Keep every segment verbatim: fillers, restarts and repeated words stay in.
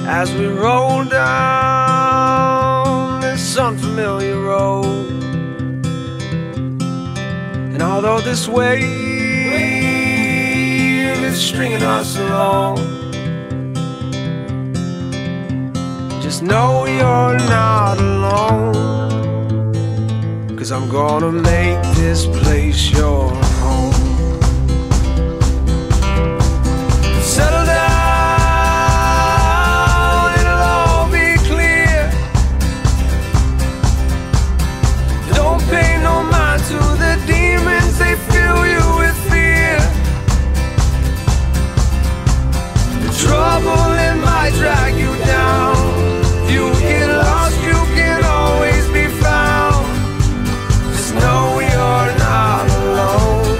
as we roll down this unfamiliar road. And although this wave is stringing us along, just know you're not alone, 'cause I'm gonna make this place your home. Settle down, it'll all be clear. Don't pay no mind to the demons, they fill you with fear. The trouble, it might drag you down. If you get lost, you can always be found. Just know you're not alone.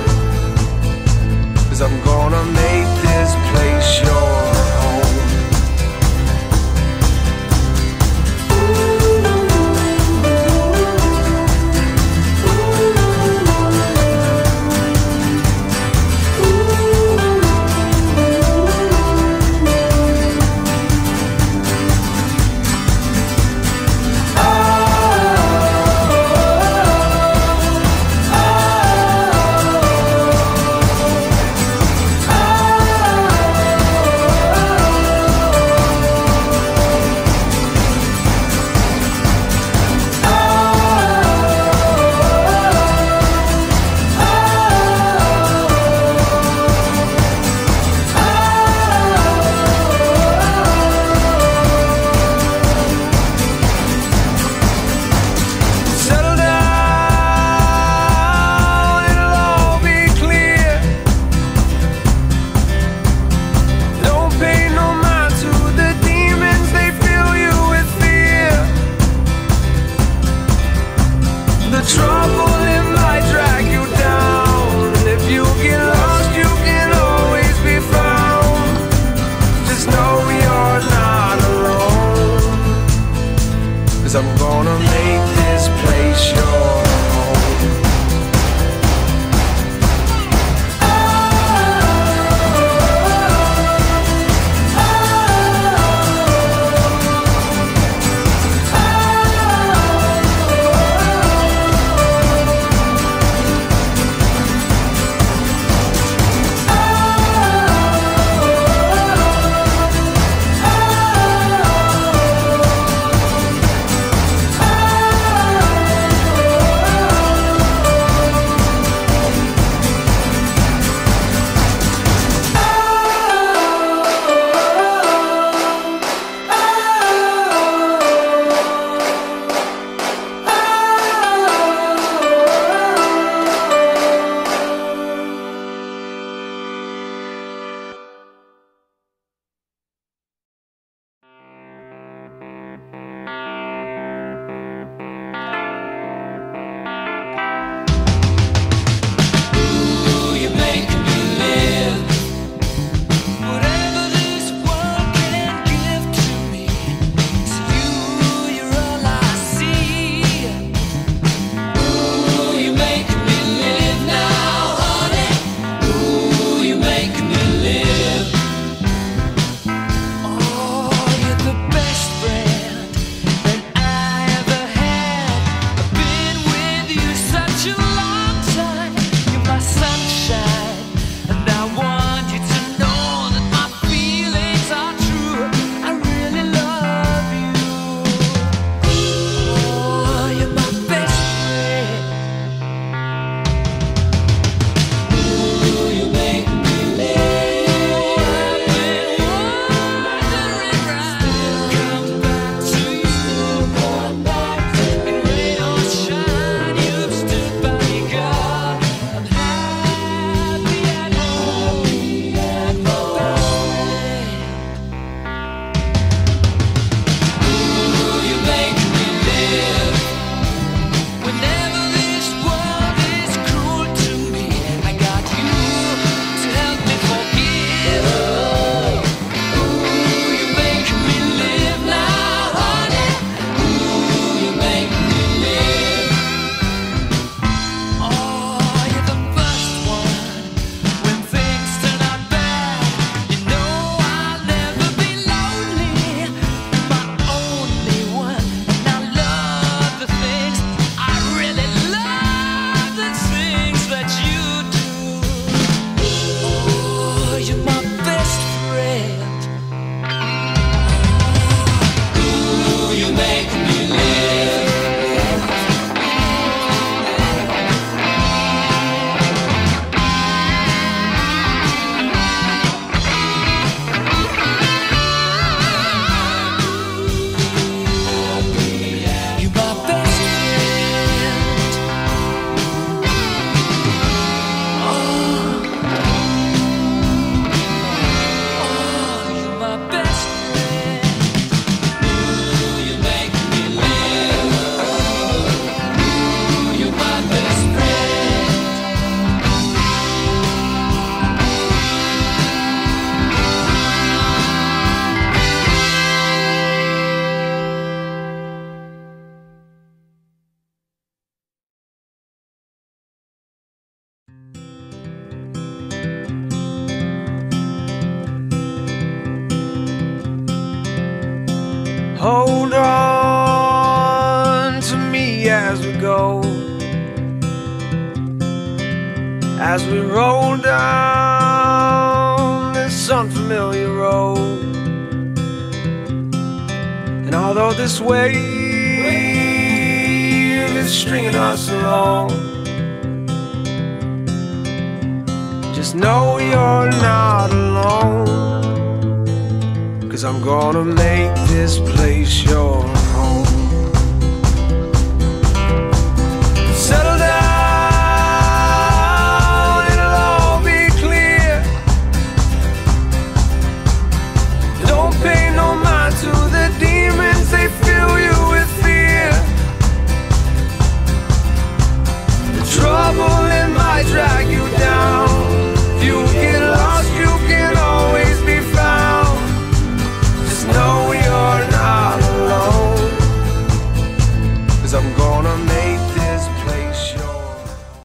hold on to me as we go, as we roll down this unfamiliar road. And although this wave is stringing us along, just know you're not alone, 'cause I'm gonna make this place your home.